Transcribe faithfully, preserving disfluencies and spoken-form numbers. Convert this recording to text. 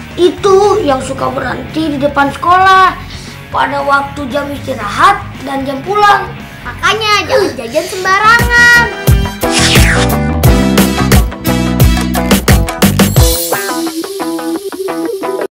Itu yang suka berhenti di depan sekolah pada waktu jam istirahat dan jam pulang. Makanya jangan jajan sembarangan.